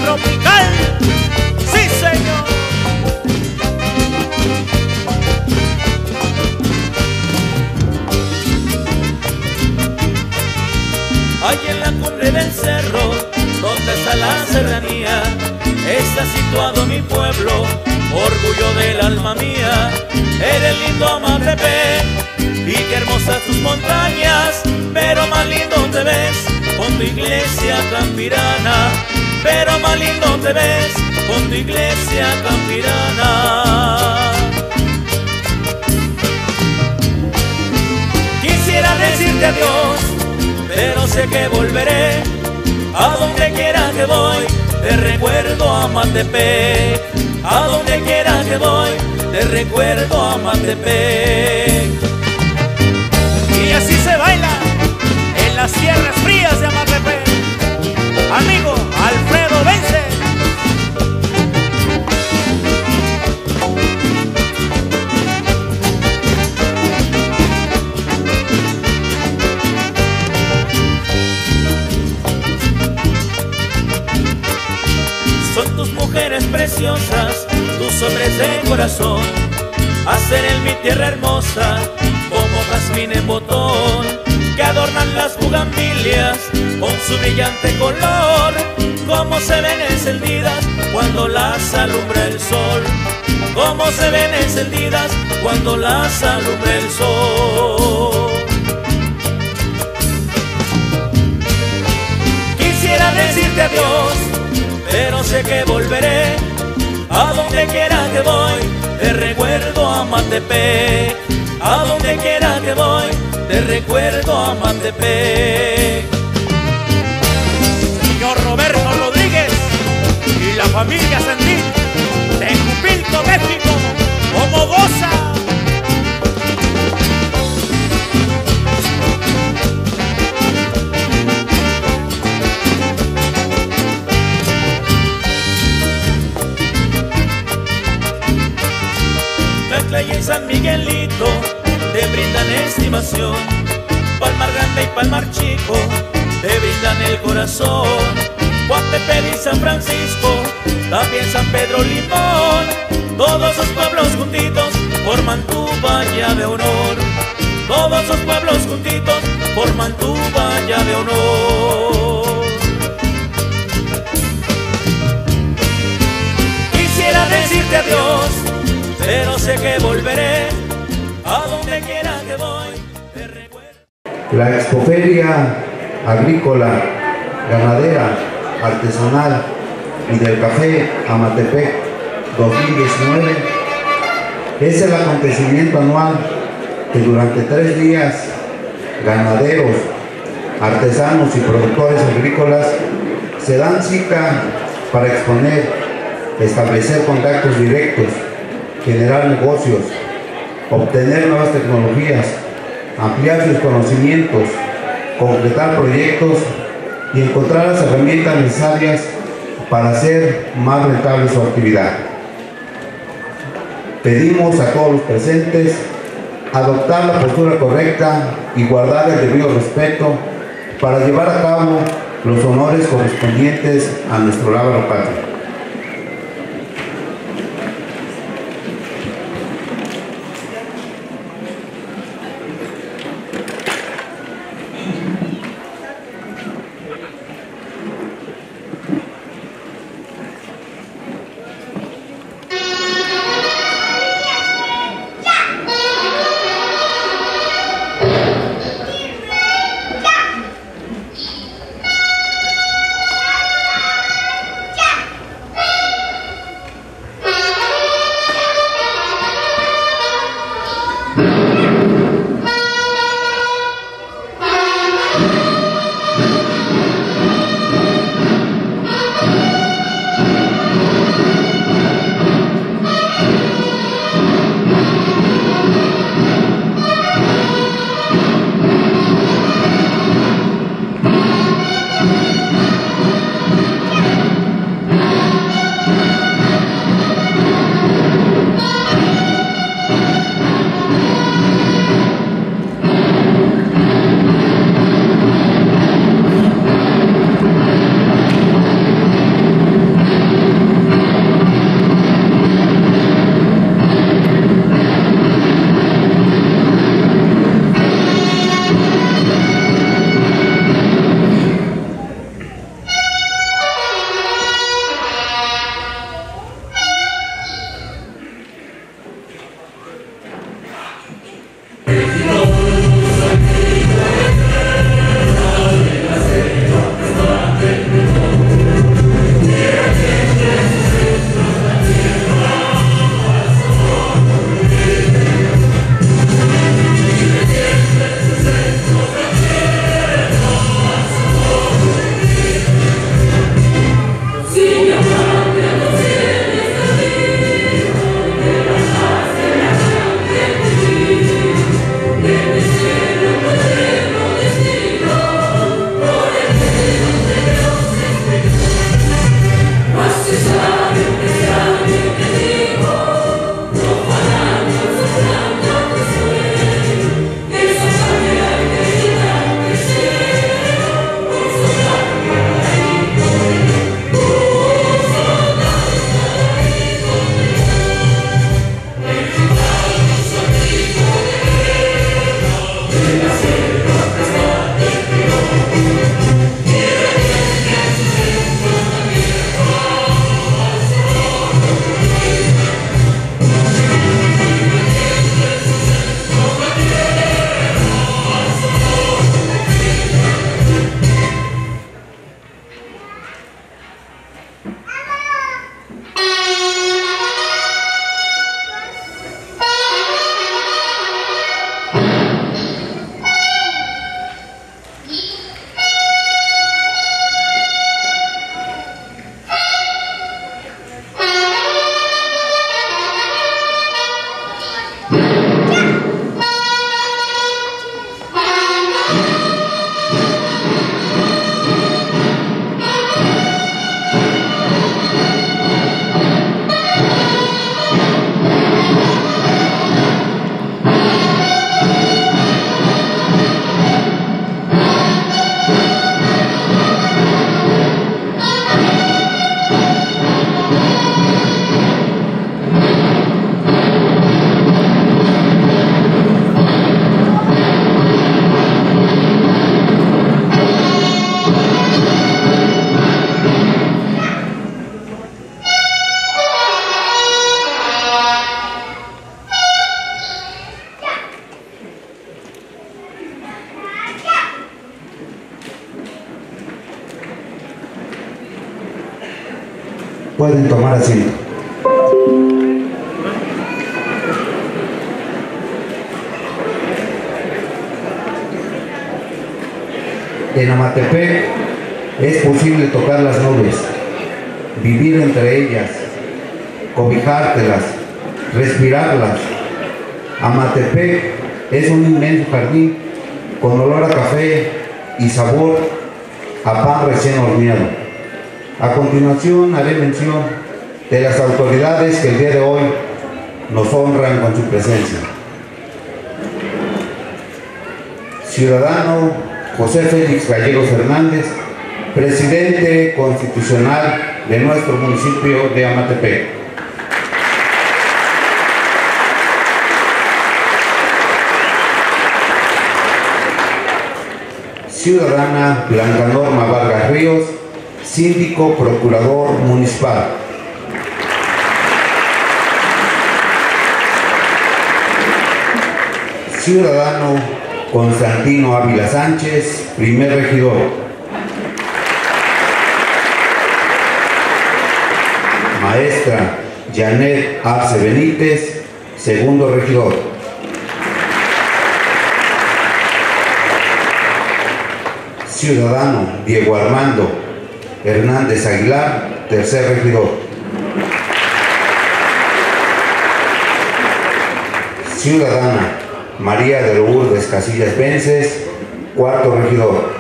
tropical. ¡Sí, señor! Ahí en la cumbre del cerro, donde está la serranía, está situado mi pueblo, orgullo del alma mía. Eres lindo Amatepec, y qué hermosas tus montañas, pero más lindo te ves con tu iglesia campirana. Pero más lindo te ves con tu iglesia campirana. Quisiera decirte adiós, pero sé que volveré. A donde quiera que voy, te recuerdo Amatepec. A donde quiera que voy, te recuerdo Amatepec. Y así se baila en las tierras frías de Amatepec. Amigo Alfredo Vence. Son tus mujeres preciosas, tus hombres de corazón, hacen en mi tierra hermosa como jazmín en botón, que adornan las bugambilias con su brillante color, como se ven encendidas cuando las alumbra el sol, como se ven encendidas cuando las alumbra el sol. Quisiera decirte adiós, pero sé que volveré. A donde quiera que voy, te recuerdo Amatepec. A donde quiera que voy, te recuerdo Amatepec. Señor Roberto Rodríguez y la familia Sandín de Jupilco, México, como goza. Y en San Miguelito te brindan estimación, Palmar Grande y Palmar Chico te brindan el corazón, Coatepec y San Francisco, también San Pedro Limón, todos los pueblos juntitos forman tu valla de honor, todos los pueblos juntitos forman tu valla de honor. Quisiera decirte adiós, pero sé que volveré. A donde quiera que voy, te recuerdo. La Expoferia Agrícola, Ganadera, Artesanal y del Café Amatepec 2019 es el acontecimiento anual que durante 3 días ganaderos, artesanos y productores agrícolas se dan cita para exponer, establecer contactos directos, generar negocios, obtener nuevas tecnologías, ampliar sus conocimientos, concretar proyectos y encontrar las herramientas necesarias para hacer más rentable su actividad. Pedimos a todos los presentes adoptar la postura correcta y guardar el debido respeto para llevar a cabo los honores correspondientes a nuestro lábaro patrio. Pueden tomar asiento. En Amatepec es posible tocar las nubes, vivir entre ellas, cobijártelas, respirarlas. Amatepec es un inmenso jardín con olor a café y sabor a pan recién horneado. A continuación haré mención de las autoridades que el día de hoy nos honran con su presencia. Ciudadano José Félix Gallegos Hernández, presidente constitucional de nuestro municipio de Amatepec. Ciudadana Blanca Norma Vargas Ríos, síndico procurador municipal. Ciudadano Constantino Ávila Sánchez, primer regidor. Maestra Janet Arce Benítez, segundo regidor. Ciudadano Diego Armando Hernández Aguilar, tercer regidor. Ciudadana María de Lourdes Casillas Vences, cuarto regidor.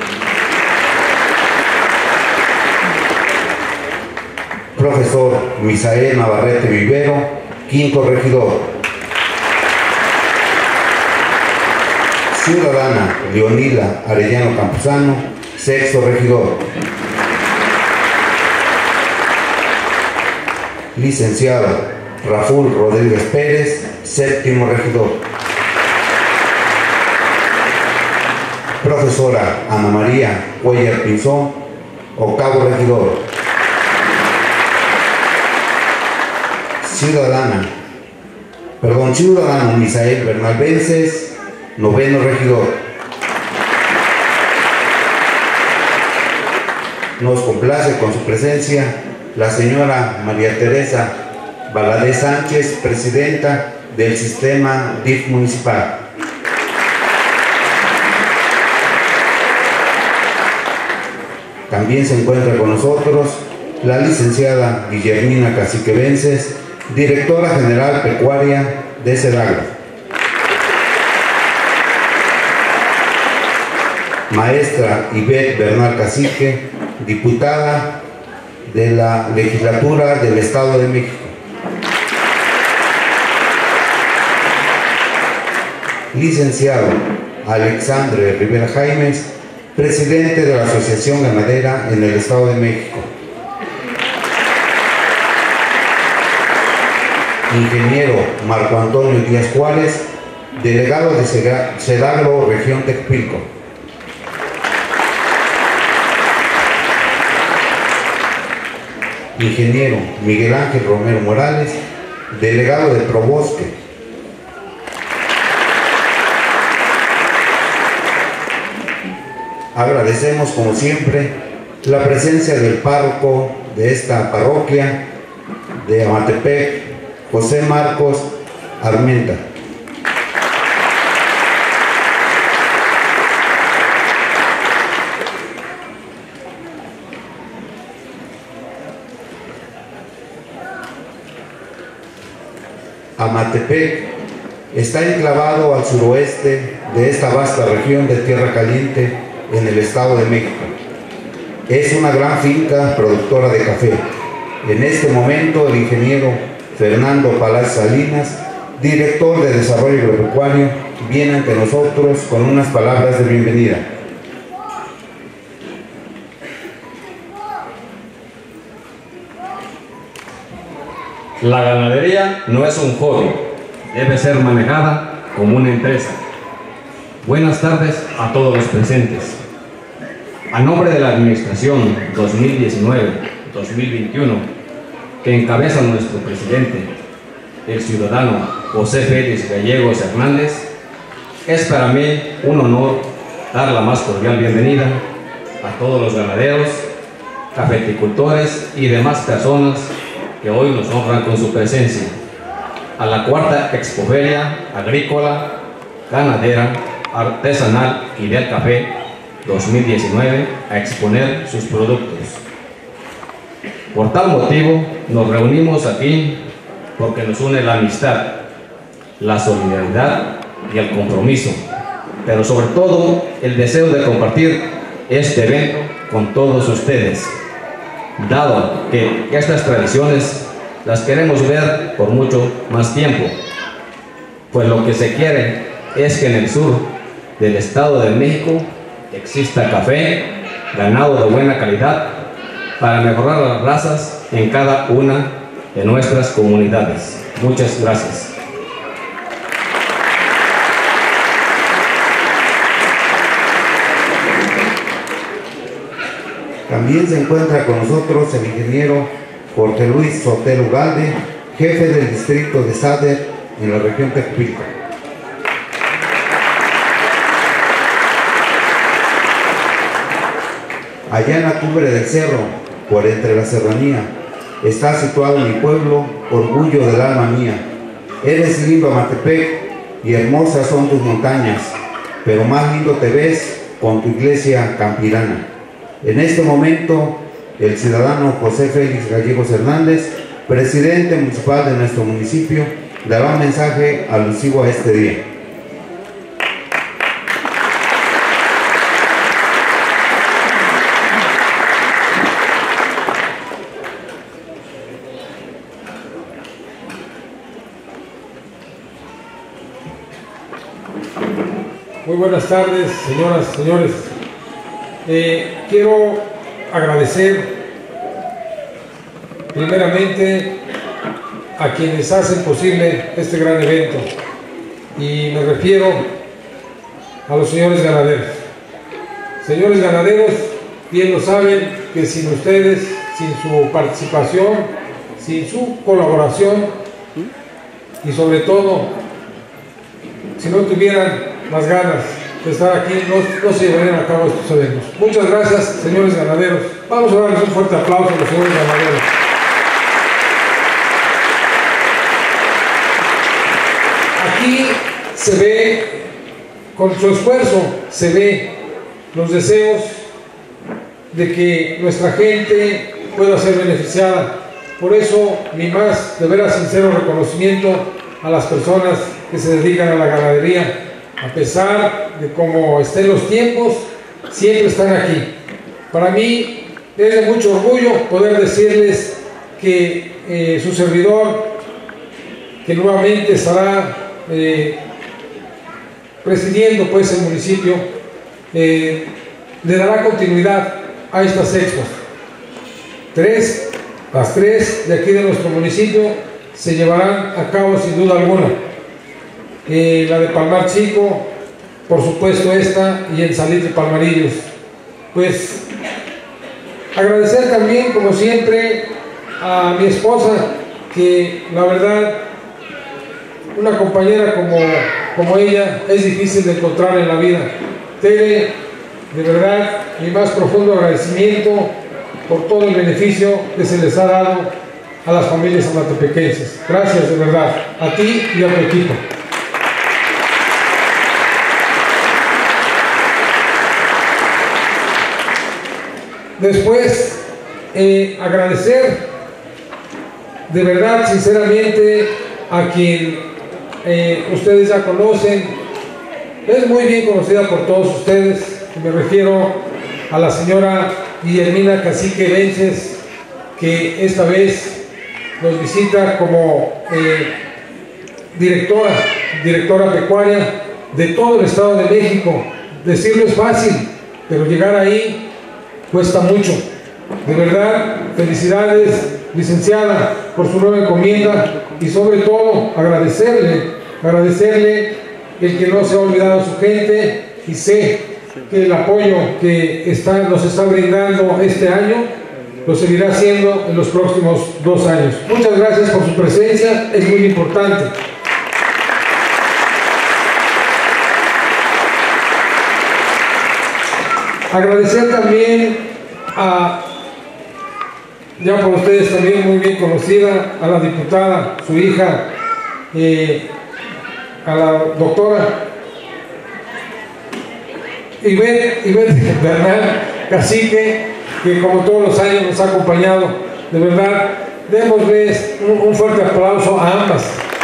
Profesor Misael Navarrete Vivero, quinto regidor. Ciudadana Leonila Arellano Campuzano, sexto regidor. Licenciado Raúl Rodríguez Pérez, séptimo regidor. Profesora Ana María Cuellar Pinzón, octavo regidor. Ciudadano Misael Bernal Vences, noveno regidor. Nos complace con su presencia la señora María Teresa Valadez Sánchez, presidenta del sistema DIF municipal. También se encuentra con nosotros la licenciada Guillermina Cacique Vences, directora general pecuaria de Sedagro. Maestra Ivette Bernal Cacique, diputada de la legislatura del Estado de México. Licenciado Alexandre Rivera Jaimes, presidente de la Asociación Ganadera en el Estado de México. Ingeniero Marco Antonio Díaz Juárez, delegado de Sedagro, región Tecpilco. Ingeniero Miguel Ángel Romero Morales, delegado de Probosque. Agradecemos, como siempre, la presencia del párroco de esta parroquia de Amatepec, José Marcos Armenta. Amatepec está enclavado al suroeste de esta vasta región de Tierra Caliente en el Estado de México. Es una gran finca productora de café. En este momento el ingeniero Fernando Palacio Salinas, director de Desarrollo Agropecuario, viene ante nosotros con unas palabras de bienvenida. La ganadería no es un hobby, debe ser manejada como una empresa. Buenas tardes a todos los presentes. A nombre de la Administración 2019-2021, que encabeza nuestro presidente, el ciudadano José Félix Gallegos Hernández, es para mí un honor dar la más cordial bienvenida a todos los ganaderos, cafeticultores y demás personas que hoy nos honran con su presencia, a la cuarta Expoferia Agrícola, Ganadera, Artesanal y del Café 2019 a exponer sus productos. Por tal motivo nos reunimos aquí porque nos une la amistad, la solidaridad y el compromiso, pero sobre todo el deseo de compartir este evento con todos ustedes, dado que estas tradiciones las queremos ver por mucho más tiempo, pues lo que se quiere es que en el sur del Estado de México exista café, ganado de buena calidad, para mejorar las razas en cada una de nuestras comunidades. Muchas gracias. También se encuentra con nosotros el ingeniero Jorge Luis Sotelo Ugalde, jefe del distrito de Sader en la región Tecupilco. Allá en la cumbre del cerro, por entre la serranía, está situado mi pueblo, orgullo del alma mía. Eres lindo Amatepec y hermosas son tus montañas, pero más lindo te ves con tu iglesia campirana. En este momento, el ciudadano José Félix Gallegos Hernández, presidente municipal de nuestro municipio, dará un mensaje alusivo a este día. Muy buenas tardes, señoras, señores. Quiero agradecer primeramente a quienes hacen posible este gran evento, y me refiero a los señores ganaderos. Señores ganaderos, bien lo saben que sin ustedes, sin su participación, sin su colaboración y sobre todo si no tuvieran las ganas de estar aquí, no se llevarían a cabo estos eventos. Muchas gracias, señores ganaderos. Vamos a darles un fuerte aplauso a los señores ganaderos. Aquí se ve, con su esfuerzo, se ve los deseos de que nuestra gente pueda ser beneficiada. Por eso, mi más de veras sincero reconocimiento a las personas que se dedican a la ganadería. A pesar de cómo estén los tiempos, siempre están aquí. Para mí es de mucho orgullo poder decirles que su servidor, que nuevamente estará presidiendo pues el municipio, le dará continuidad a estas expos. Las tres de aquí de nuestro municipio se llevarán a cabo sin duda alguna. La de Palmar Chico, por supuesto esta, y en Salitre Palmarillos. Pues agradecer también, como siempre, a mi esposa, que la verdad, una compañera como ella es difícil de encontrar en la vida. Tere, de verdad, mi más profundo agradecimiento por todo el beneficio que se les ha dado a las familias amatepequenses. Gracias de verdad, a ti y a tu equipo. Después, agradecer de verdad, sinceramente, a quien ustedes ya conocen. Es muy bien conocida por todos ustedes. Me refiero a la señora Guillermina Cacique Vences, que esta vez nos visita como directora pecuaria de todo el Estado de México. Decirlo es fácil, pero llegar ahí cuesta mucho. De verdad, felicidades, licenciada, por su nueva encomienda, y sobre todo agradecerle el que no se ha olvidado su gente, y sé que el apoyo que nos está brindando este año lo seguirá haciendo en los próximos 2 años. Muchas gracias por su presencia, es muy importante. Agradecer también ya por ustedes también muy bien conocida, a la diputada, su hija, a la doctora Ivette Bernal Cacique, que como todos los años nos ha acompañado. De verdad, démosles un fuerte aplauso a ambas.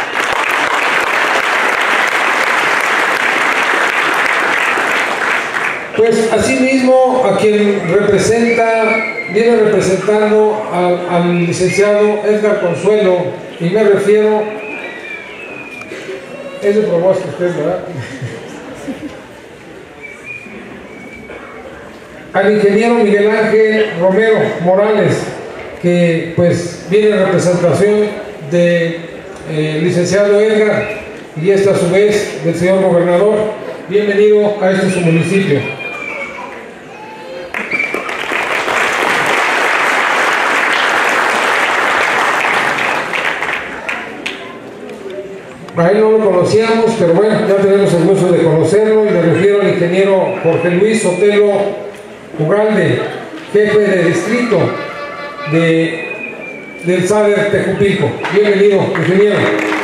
Pues asimismo, a quien viene representando al licenciado Edgar Consuelo, y me refiero, es de propuesta usted, ¿verdad? Al ingeniero Miguel Ángel Romero Morales, que pues viene en representación del licenciado Edgar, y esta a su vez del señor gobernador. Bienvenido a este su municipio. A él no lo conocíamos, pero bueno, ya tenemos el gusto de conocerlo, y me refiero al ingeniero Jorge Luis Sotelo Ugalde, jefe de distrito del SADER Tejupilco. Bienvenido, ingeniero.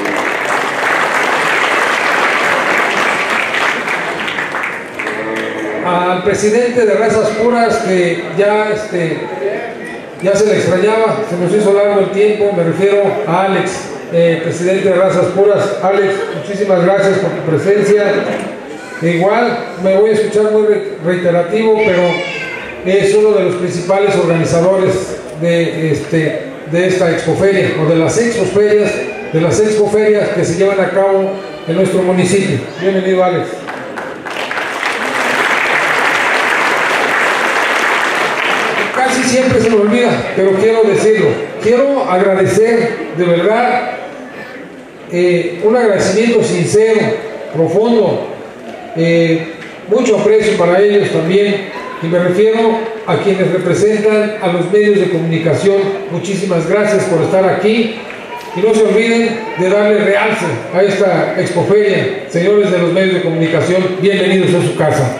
Al presidente de Razas Puras, que ya se le extrañaba, se nos hizo largo el tiempo, me refiero a Alex, presidente de Razas Puras. Alex, muchísimas gracias por tu presencia. Igual me voy a escuchar muy reiterativo, pero es uno de los principales organizadores de esta expoferia, o de las expoferias que se llevan a cabo en nuestro municipio. Bienvenido, Alex. Casi siempre se me olvida, pero quiero decirlo. Quiero agradecer, de verdad, un agradecimiento sincero, profundo, mucho aprecio para ellos también, y me refiero a quienes representan a los medios de comunicación. Muchísimas gracias por estar aquí, y no se olviden de darle realce a esta expoferia. Señores de los medios de comunicación, bienvenidos a su casa.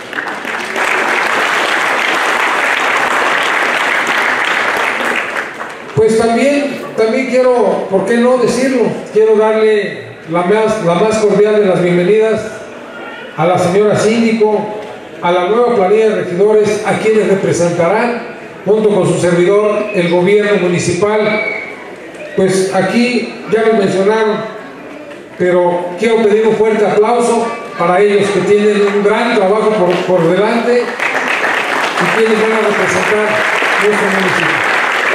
Pues también quiero, ¿por qué no decirlo? Quiero darle la más cordial de las bienvenidas a la señora síndico, a la nueva planilla de regidores, a quienes representarán, junto con su servidor, el gobierno municipal. Pues aquí ya lo mencionaron, pero quiero pedir un fuerte aplauso para ellos, que tienen un gran trabajo por delante, y quienes van a representar nuestro municipio.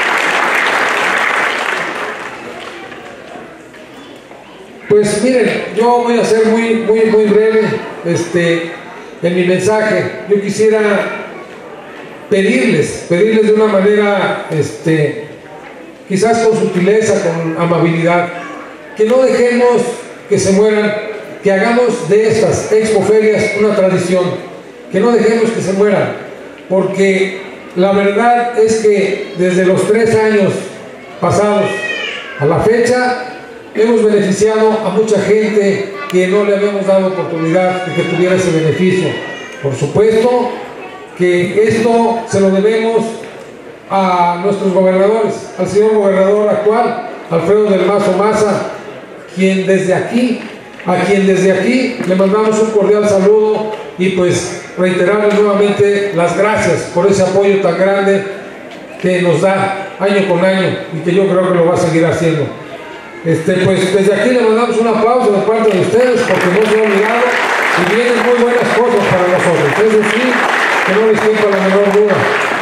Pues miren, yo voy a ser muy breve en mi mensaje. Yo quisiera pedirles de una manera, quizás con sutileza, con amabilidad, que no dejemos que se mueran, que hagamos de estas expoferias una tradición, que no dejemos que se mueran, porque la verdad es que desde los 3 años pasados a la fecha, hemos beneficiado a mucha gente que no le habíamos dado oportunidad de que tuviera ese beneficio. Por supuesto que esto se lo debemos a nuestros gobernadores, al señor gobernador actual, Alfredo del Mazo Maza, a quien desde aquí le mandamos un cordial saludo, y pues reiteramos nuevamente las gracias por ese apoyo tan grande que nos da año con año, y que yo creo que lo va a seguir haciendo. Pues desde aquí le mandamos un aplauso de parte de ustedes, porque no se ha olvidado y vienen muy buenas cosas para nosotros. Eso sí, que no les quepa la menor duda.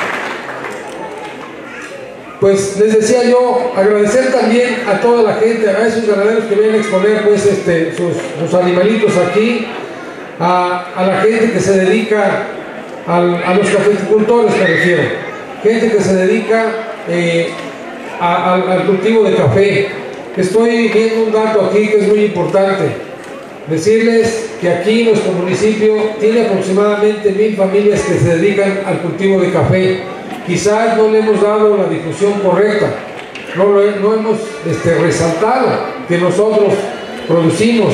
Pues les decía yo, agradecer también a toda la gente, a esos ganaderos que vienen a exponer pues sus animalitos aquí, a la gente que se dedica, a los cafeticultores me refiero, gente que se dedica al cultivo de café. Estoy viendo un dato aquí que es muy importante. Decirles que aquí nuestro municipio tiene aproximadamente 1000 familias que se dedican al cultivo de café. Quizás no le hemos dado la difusión correcta, no hemos resaltado que nosotros producimos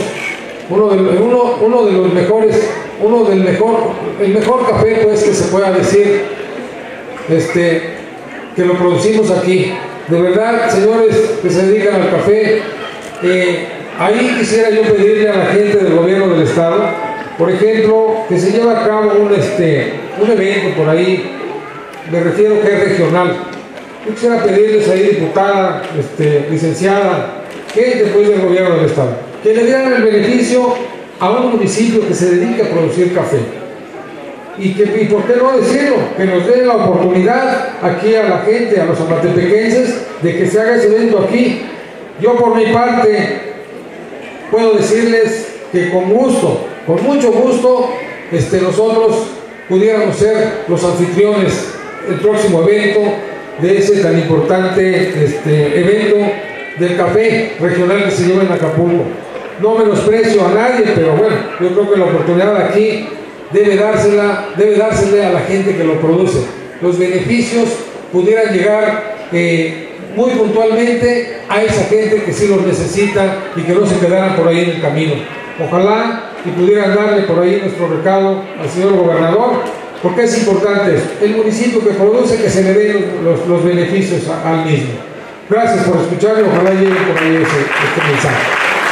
el mejor café, pues, que se pueda decir, que lo producimos aquí. De verdad, señores que se dedican al café, ahí quisiera yo pedirle a la gente del gobierno del estado, por ejemplo, que se lleve a cabo un evento por ahí, me refiero que es regional. Yo quisiera pedirles ahí, diputada, licenciada, gente pues del gobierno del estado, que le dieran el beneficio a un municipio que se dedique a producir café. Y por qué no decirlo, que nos den la oportunidad aquí a la gente, a los amatepequenses, de que se haga ese evento aquí. Yo por mi parte puedo decirles que con gusto, con mucho gusto, nosotros pudiéramos ser los anfitriones del próximo evento, de ese tan importante evento del café regional que se lleva en Acapulco. No menosprecio a nadie, pero bueno, yo creo que la oportunidad aquí debe dársele a la gente que lo produce. Los beneficios pudieran llegar muy puntualmente a esa gente que sí los necesita y que no se quedaran por ahí en el camino. Ojalá y pudieran darle por ahí nuestro recado al señor gobernador, porque es importante eso. El municipio que produce, que se le den los beneficios al mismo. Gracias por escucharme, ojalá llegue por ahí este mensaje.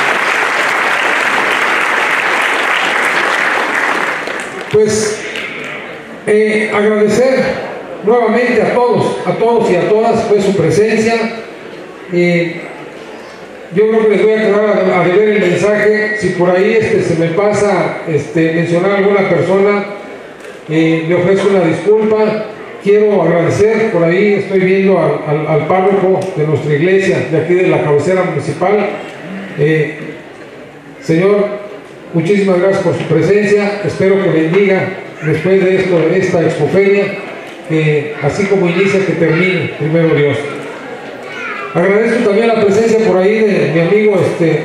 Pues agradecer nuevamente a todos y a todas pues su presencia. Yo creo que les voy a quedar a deber el mensaje. Si por ahí se me pasa mencionar a alguna persona, le ofrezco una disculpa. Quiero agradecer, por ahí estoy viendo al párroco de nuestra iglesia, de aquí de la cabecera municipal. Señor, muchísimas gracias por su presencia. Espero que bendiga después de esta expoferia, que así como inicia, que termine, primero Dios. Agradezco también la presencia por ahí de mi amigo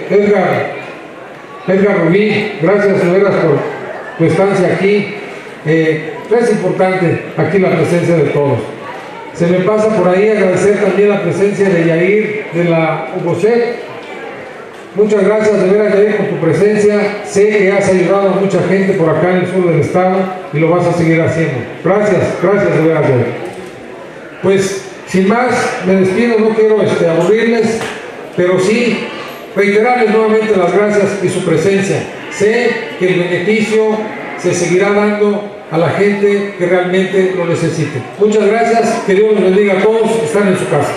Edgar Rubí. Gracias, de veras, por tu estancia aquí. Es importante aquí la presencia de todos. Se me pasa por ahí agradecer también la presencia de Yair de la UBOSEC. Muchas gracias de veras, Yair, por tu presencia. Sé que has ayudado a mucha gente por acá en el sur del estado y lo vas a seguir haciendo. Gracias de veras, Yair. Pues sin más, me despido, no quiero aburrirles, pero sí reiterarles nuevamente las gracias y su presencia. Sé que el beneficio se seguirá dando a la gente que realmente lo necesite. Muchas gracias, que Dios los bendiga a todos, están en su casa.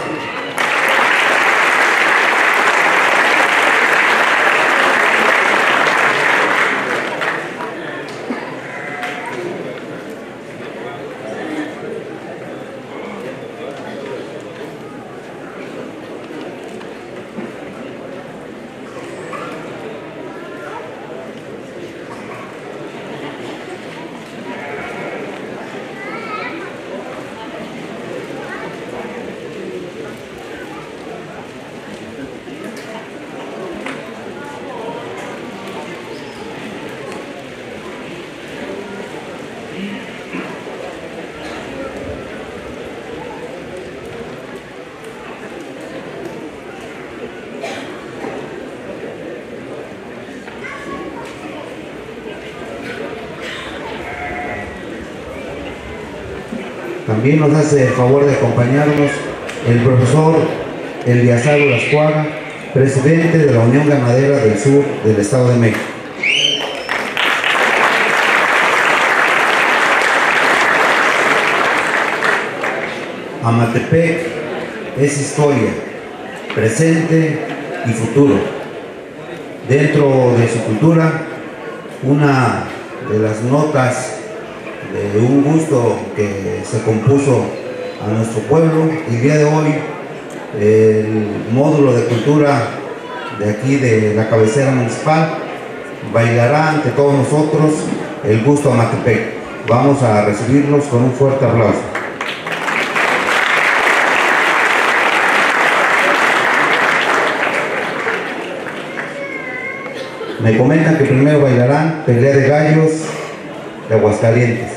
También nos hace el favor de acompañarnos el profesor Eliazaro Lascuaga, presidente de la Unión Ganadera del Sur del Estado de México. Amatepec es historia, presente y futuro. Dentro de su cultura, una de las notas de un gusto que se compuso a nuestro pueblo, y el día de hoy el módulo de cultura de aquí de la cabecera municipal bailará ante todos nosotros el gusto Amatepec. Vamos a recibirlos con un fuerte aplauso. Me comentan que primero bailarán Pelea de Gallos de Aguascalientes.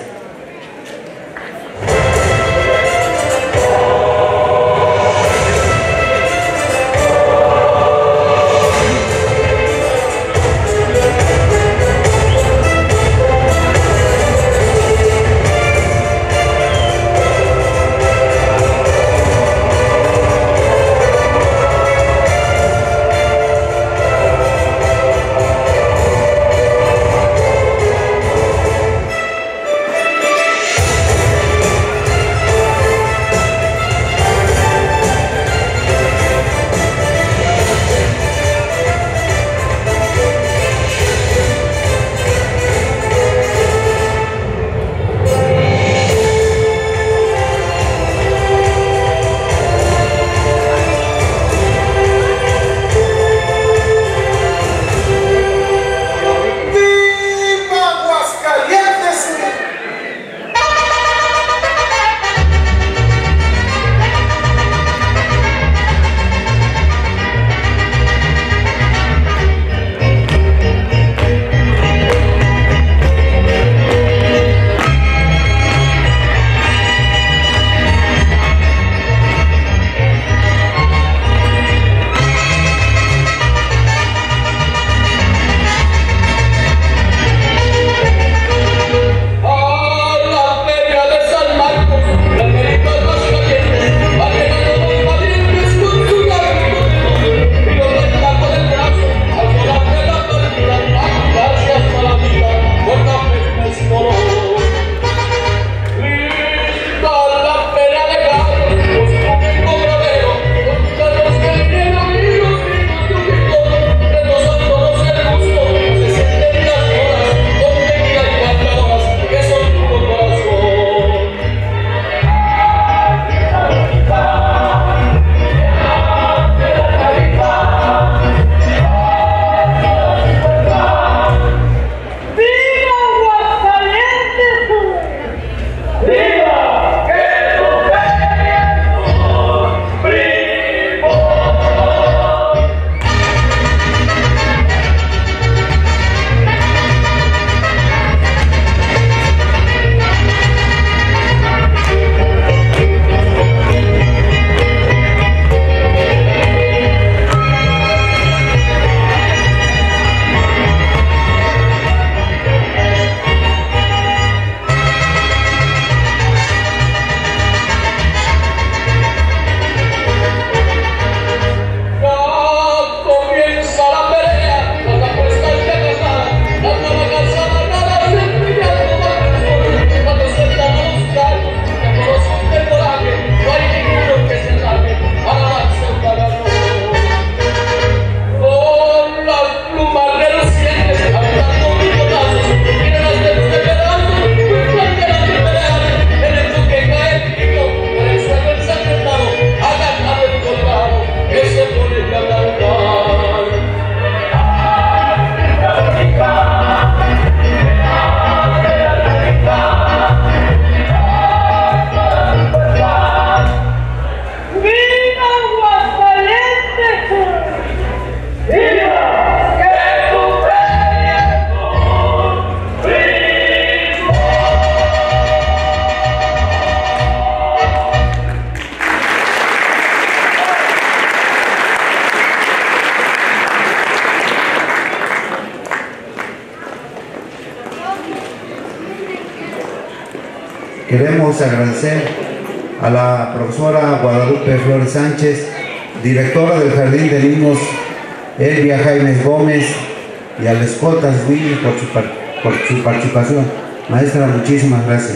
Queremos agradecer a la profesora Guadalupe Flores Sánchez, directora del Jardín de Niños Elvia Jaimes Gómez, y a la escolta Willy por su participación. Maestra, muchísimas gracias.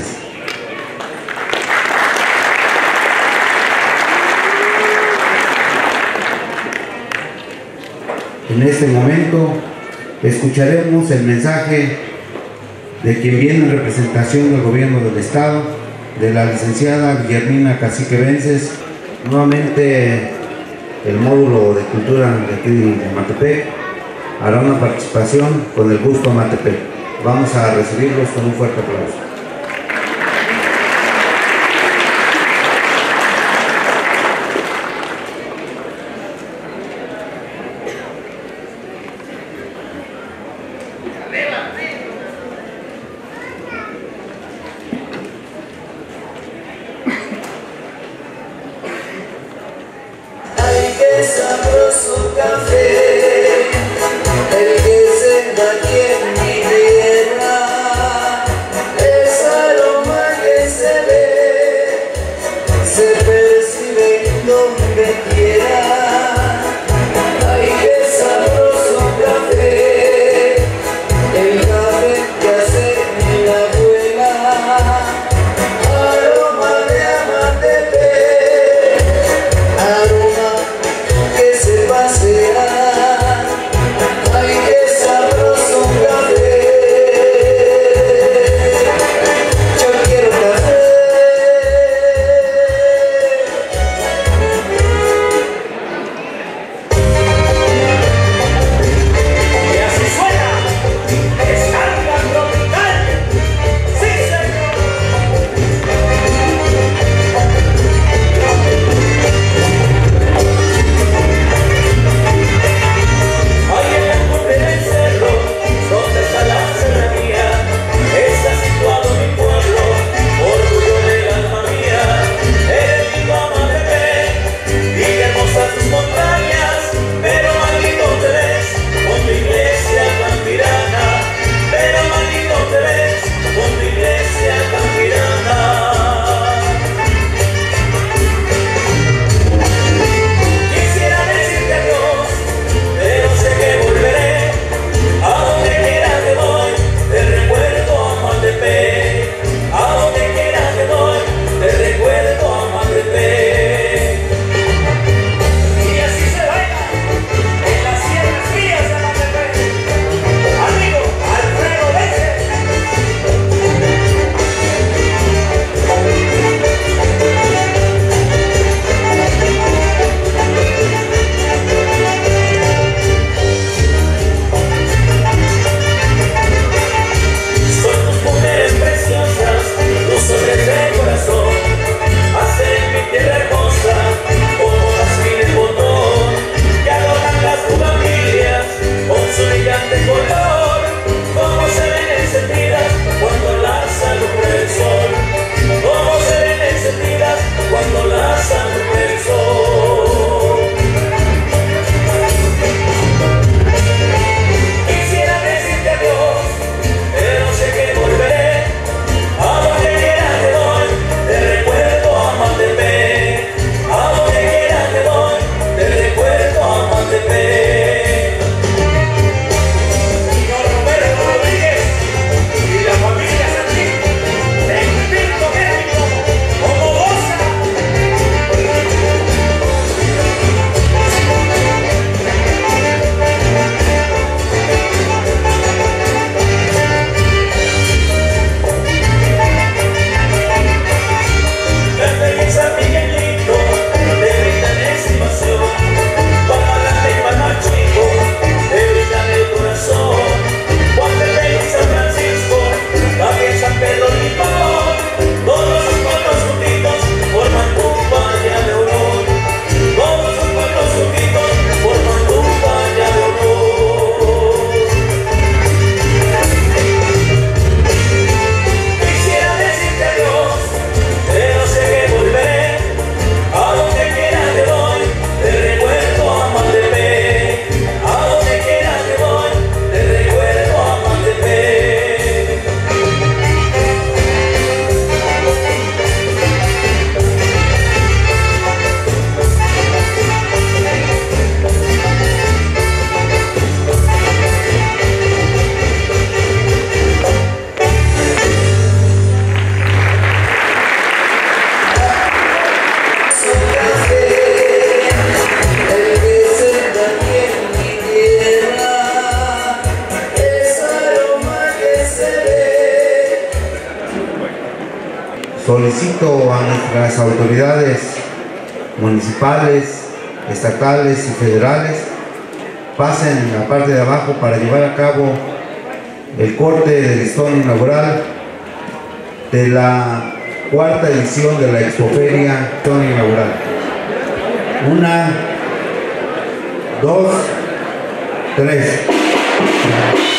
En este momento escucharemos el mensaje de quien viene en representación del Gobierno del Estado, de la licenciada Guillermina Cacique Vences. Nuevamente el módulo de cultura de aquí de Matepec hará una participación con el gusto Matepec. Vamos a recibirlos con un fuerte aplauso. Sabroso café, el que se da aquí en mi tierra, es Solicito a nuestras autoridades municipales, estatales y federales pasen en la parte de abajo para llevar a cabo el corte del listón inaugural de la cuarta edición de la Expoferia inaugural. 1, 2, 3.